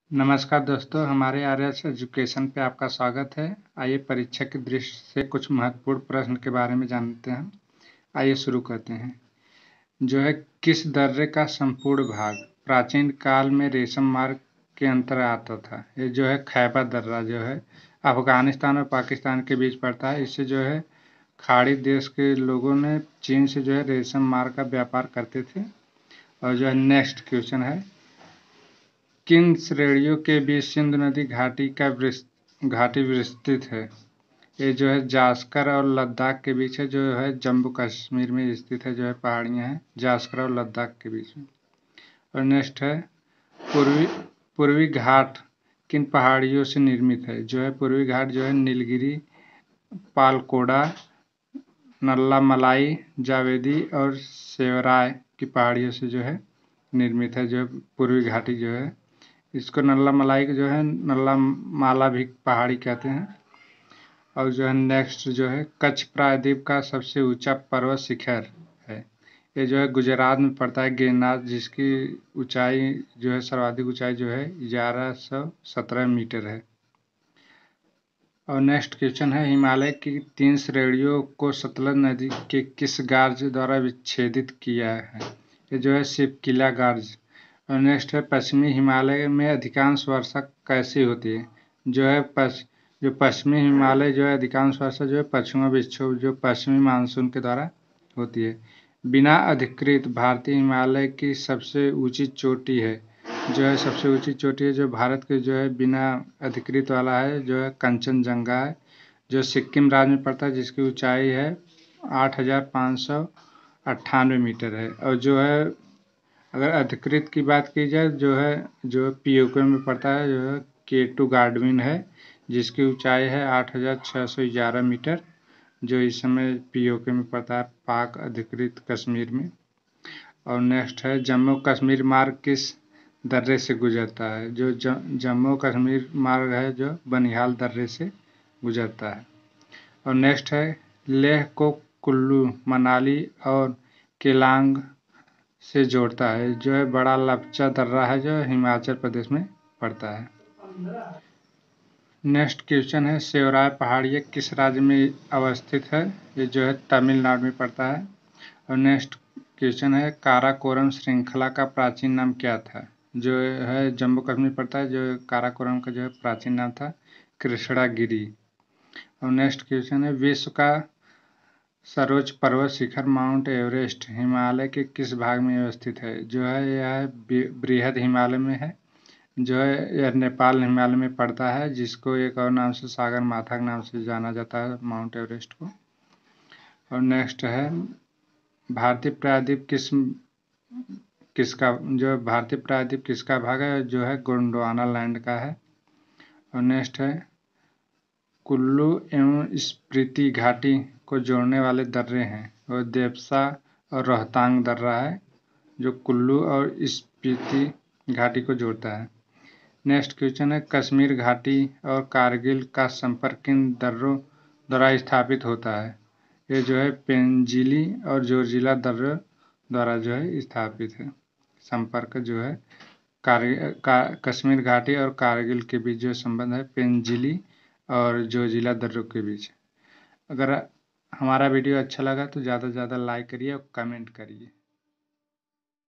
नमस्कार दोस्तों, हमारे आर्यस एजुकेशन पे आपका स्वागत है। आइए परीक्षा की दृष्टि से कुछ महत्वपूर्ण प्रश्न के बारे में जानते हैं। आइए शुरू करते हैं। जो है किस दर्रे का संपूर्ण भाग प्राचीन काल में रेशम मार्ग के अंतर्गत आता था? ये जो है खैबर दर्रा जो है अफगानिस्तान और पाकिस्तान के बीच पड़ता है। इससे जो है खाड़ी देश के लोगों ने चीन से जो है रेशम मार्ग का व्यापार करते थे। और जो है नेक्स्ट क्वेश्चन है, किन श्रेणियों के बीच सिंधु नदी घाटी विस्तृत है? ये जो है जास्कर और लद्दाख के बीच है, जो है जम्मू कश्मीर में स्थित है। जो है पहाड़ियाँ हैं जास्कर और लद्दाख के बीच में। और नेक्स्ट है, पूर्वी घाट किन पहाड़ियों से निर्मित है? जो है पूर्वी घाट जो है नीलगिरी, पालकोड़ा, नल्लामलाई, जावेदी और सेवराय की पहाड़ियों से जो है निर्मित है। जो पूर्वी घाटी जो है इसको नल्लामलाई जो है नल्लामाला भी पहाड़ी कहते हैं। और जो है नेक्स्ट जो है कच्छ प्रायद्वीप का सबसे ऊंचा पर्वत शिखर है। ये जो है गुजरात में पड़ता है, गिरनार, जिसकी ऊंचाई जो है सर्वाधिक ऊंचाई जो है 1117 मीटर है। और नेक्स्ट क्वेश्चन है, हिमालय की 3 श्रेणियों को सतलज नदी के किस गार्ज द्वारा विच्छेदित किया है? ये जो है शिवकिला गार्ज। और नेक्स्ट है, पश्चिमी हिमालय में अधिकांश वर्षा कैसी होती है? जो है पश्चिमी हिमालय जो है अधिकांश वर्षा जो है पश्चिमी विक्षोभ जो पश्चिमी मानसून के द्वारा होती है। बिना अधिकृत भारतीय हिमालय की सबसे ऊंची चोटी है? जो है सबसे ऊंची चोटी है जो भारत के जो है बिना अधिकृत वाला है, जो है कंचनजंगा है, जो सिक्किम राज्य में पड़ता है, जिसकी ऊंचाई है 8598 मीटर है। और जो है अगर अधिकृत की बात की जाए जो पीओके में पड़ता है, जो है K2 गार्डविन है, जिसकी ऊंचाई है 8611 मीटर, जो इस समय पीओके में पड़ता है, पाक अधिकृत कश्मीर में। और नेक्स्ट है, जम्मू कश्मीर मार्ग किस दर्रे से गुजरता है? जो जम्मू कश्मीर मार्ग है जो बनिहाल दर्रे से गुजरता है। और नेक्स्ट है, लेह को कुल्लू, मनाली और केलांग से जोड़ता है। जो है बड़ा लपचा दर्रा है जो हिमाचल प्रदेश में पड़ता है। नेक्स्ट क्वेश्चन है, सेवराय पहाड़ियाँ किस राज्य में अवस्थित है? ये जो है तमिलनाडु में पड़ता है। और नेक्स्ट क्वेश्चन है, काराकोरम श्रृंखला का प्राचीन नाम क्या था? जो है जम्मू कश्मीर पड़ता है, जो काराकोरम का जो है प्राचीन नाम था कृष्णागिरी। और नेक्स्ट क्वेश्चन है, विश्व का सर्वोच्च पर्वत शिखर माउंट एवरेस्ट हिमालय के किस भाग में अवस्थित है? जो है यह बृहद हिमालय में है, जो है यह नेपाल हिमालय में पड़ता है, जिसको एक और नाम से सागर माथा के नाम से जाना जाता है, माउंट एवरेस्ट को। और नेक्स्ट है, भारतीय प्रायद्वीप किसका भाग है? जो है गोंडवाना लैंड का है। और नेक्स्ट है, कुल्लू एवं स्पीति घाटी को जोड़ने वाले दर्रे हैं, और देवसा और रोहतांग दर्रा है जो कुल्लू और स्पीति घाटी को जोड़ता है। नेक्स्ट क्वेश्चन है, कश्मीर घाटी और कारगिल का संपर्क किन दर्रों द्वारा स्थापित होता है? ये जो है पेंजिली और जोजिला दर्रों द्वारा जो है स्थापित है। संपर्क जो है कश्मीर घाटी और कारगिल के बीच जो संबंध है पेंजिली और जोजिला दर्रों के बीच। अगर हमारा वीडियो अच्छा लगा तो ज़्यादा से ज़्यादा लाइक करिए और कमेंट करिए।